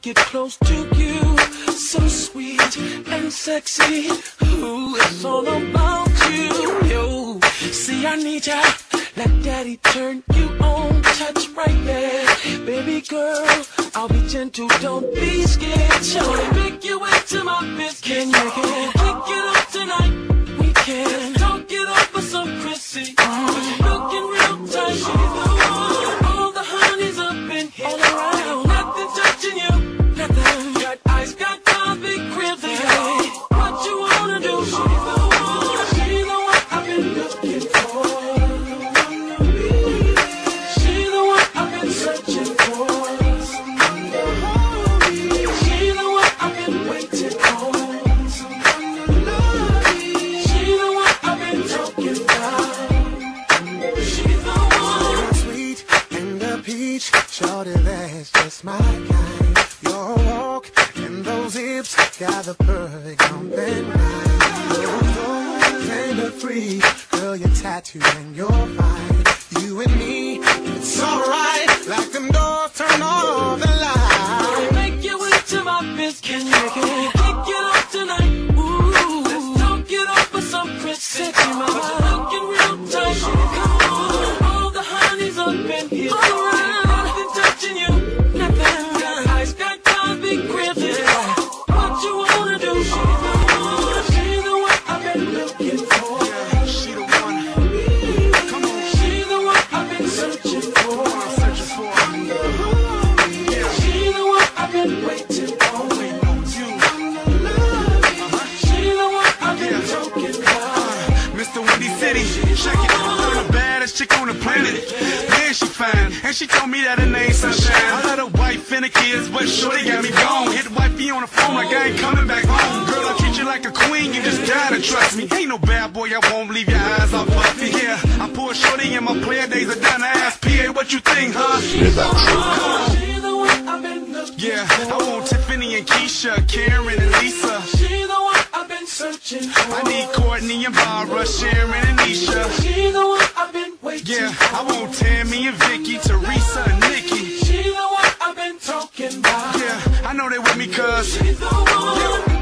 get close to you. So sweet and sexy. Ooh, it's all about you. Yo, see, I need ya. Let daddy turn you on. Touch right there. Baby girl, I'll be gentle, don't be scared. Shall I make you into my bed? Can you kick it up tonight? We can talk it over some Chrissy. Looking real tight, she's the one. All the honey's up in here, all around. Nothing touching you, nothing. Got ice, got coffee, crazy. What you wanna do? She's the one. She's the one I've been looking for. She's the one I've been searching for. She's the one I've been waiting on. She's the one I've been talking about. She's the one. Sweet and a peach, shorty, that's just my kind. Your walk and those hips got the perfect combination. Those arms and a free, girl, you're tattooed and you're fine. You and me, it's alright. Like them doors, turn off the light. Make you into my biz, can you kick it up tonight? Ooh, let's talk it over some Chrissy. Looking real tight, come on. All the honey's up in here, all around. Nothing touching you, nothing. Got ice, got coffee, crazy. What you wanna do? She's the one. She's the one I've been looking for. She the one. Come on. She's the one I've been searching for. Searching for. She's the one I've been waiting on. She's the one I've been talking about. Mr. Windy City, check it. I'm the baddest chick on the planet. Man, she fine, and she told me that her name's Sunshine. I let her wife and the kids, but shorty got me gone. Hit the wifey on the phone like I ain't coming back home. Girl, I treat you like a queen, you just gotta trust me. Ain't no bad boy, I won't leave your eyes off puffy. Yeah, I pour shorty and my player days are done. I ask PA, what you think, huh? She's the one I've been looking Yeah, for. I want Tiffany and Keisha, Karen and Lisa. She's the one I've been searching for. I need Courtney and Barbara, Sharon and Nisha. She's the one I've been waiting Yeah, for. I want Tammy and Vicky, Teresa and Nicki. She's the one I've been talking about. Yeah, I know they with me cause She's the one.